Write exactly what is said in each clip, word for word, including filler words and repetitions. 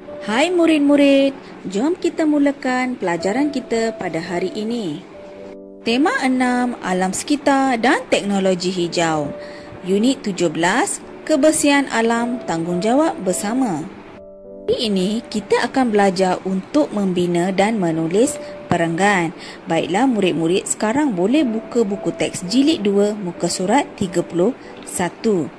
Hai murid-murid, jom kita mulakan pelajaran kita pada hari ini. Tema enam, Alam Sekitar dan Teknologi Hijau. Unit tujuh belas, Kebersihan Alam, Tanggungjawab Bersama. Hari ini kita akan belajar untuk membina dan menulis perenggan. Baiklah murid-murid, sekarang boleh buka buku teks jilid dua, muka surat tiga puluh satu.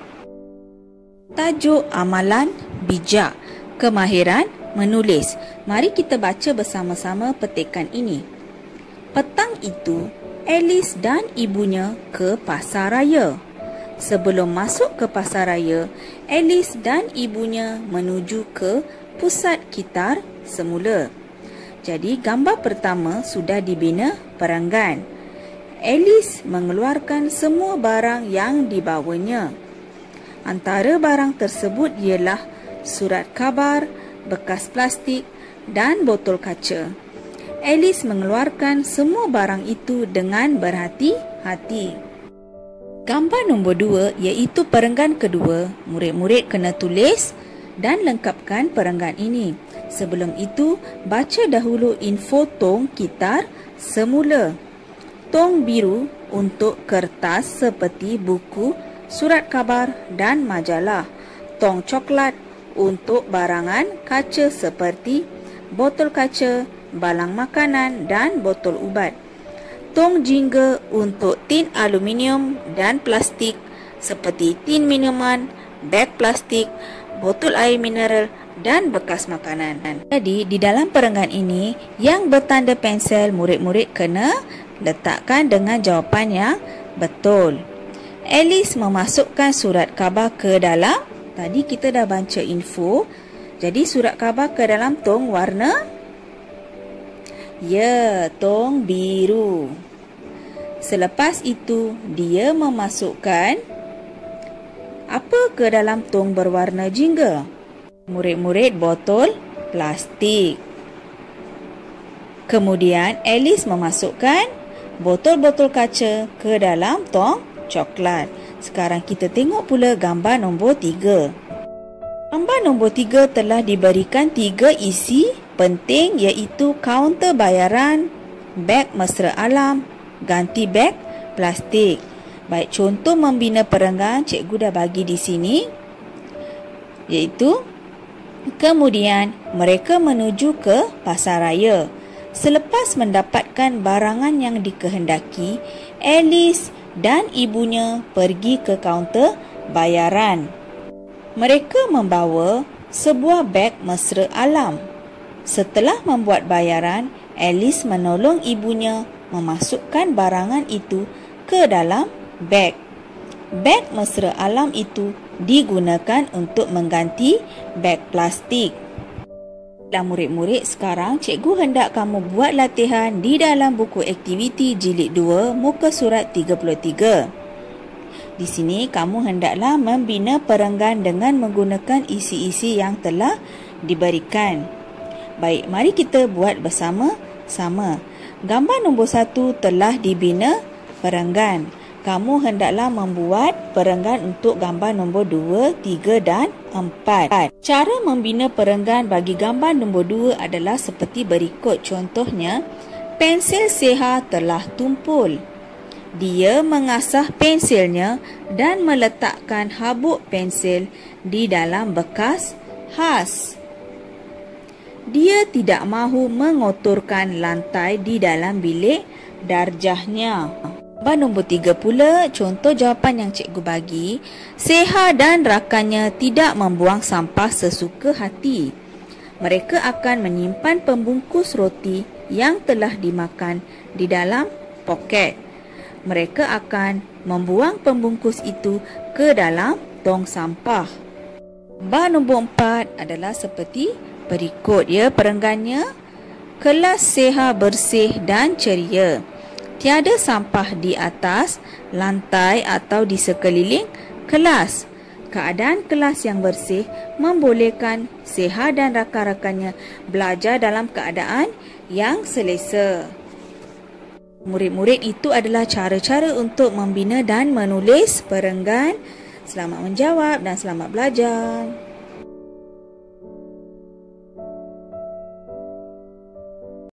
Tajuk amalan bijak, kemahiran menulis. Mari kita baca bersama-sama petikan ini. Petang itu, Alice dan ibunya ke pasar raya. Sebelum masuk ke pasar raya, Alice dan ibunya menuju ke pusat kitar semula. Jadi gambar pertama sudah dibina perenggan. Alice mengeluarkan semua barang yang dibawanya. Antara barang tersebut ialah surat khabar, bekas plastik dan botol kaca. Alice mengeluarkan semua barang itu dengan berhati-hati. Gambar nombor dua iaitu perenggan kedua. Murid-murid kena tulis dan lengkapkan perenggan ini. Sebelum itu, baca dahulu info tong kitar semula. Tong biru untuk kertas seperti buku, surat khabar dan majalah. Tong coklat untuk barangan kaca seperti botol kaca, balang makanan dan botol ubat. Tong jingga untuk tin aluminium dan plastik seperti tin minuman, beg plastik, botol air mineral dan bekas makanan. Jadi di dalam perenggan ini yang bertanda pensel, murid-murid kena letakkan dengan jawapan yang betul. Alice memasukkan surat khabar ke dalam, tadi kita dah baca info. Jadi surat khabar ke dalam tong warna, ya, tong biru. Selepas itu, dia memasukkan apa ke dalam tong berwarna jingga? Murid-murid, botol plastik. Kemudian, Alice memasukkan botol-botol kaca ke dalam tong coklat. Sekarang kita tengok pula gambar nombor tiga. Gambar nombor tiga telah diberikan tiga isi penting iaitu kaunter bayaran, beg mesra alam, ganti beg plastik. Baik, contoh membina perenggan cikgu dah bagi di sini. Iaitu, kemudian mereka menuju ke pasar raya. Selepas mendapatkan barangan yang dikehendaki, Alice dan ibunya pergi ke kaunter bayaran. Mereka membawa sebuah beg mesra alam. Setelah membuat bayaran, Alice menolong ibunya memasukkan barangan itu ke dalam beg. Beg mesra alam itu digunakan untuk mengganti beg plastik. Dan murid-murid, sekarang cikgu hendak kamu buat latihan di dalam buku aktiviti jilid dua, muka surat tiga puluh tiga. Di sini kamu hendaklah membina perenggan dengan menggunakan isi-isi yang telah diberikan. Baik, mari kita buat bersama-sama. Gambar nombor satu telah dibina perenggan. Kamu hendaklah membuat perenggan untuk gambar nombor dua, tiga dan empat. Cara membina perenggan bagi gambar nombor dua adalah seperti berikut. Contohnya, pensel Seha telah tumpul. Dia mengasah pensilnya dan meletakkan habuk pensil di dalam bekas khas. Dia tidak mahu mengotorkan lantai di dalam bilik darjahnya. Gambar nombor tiga pula, contoh jawapan yang cikgu bagi. Seha dan rakannya tidak membuang sampah sesuka hati. Mereka akan menyimpan pembungkus roti yang telah dimakan di dalam poket. Mereka akan membuang pembungkus itu ke dalam tong sampah. Gambar nombor empat adalah seperti berikut ya perenggannya. Kelas Seha bersih dan ceria. Tiada sampah di atas, lantai atau di sekeliling kelas. Keadaan kelas yang bersih membolehkan Seha dan rakan-rakannya belajar dalam keadaan yang selesa. Murid-murid, itu adalah cara-cara untuk membina dan menulis perenggan. Selamat menjawab dan selamat belajar.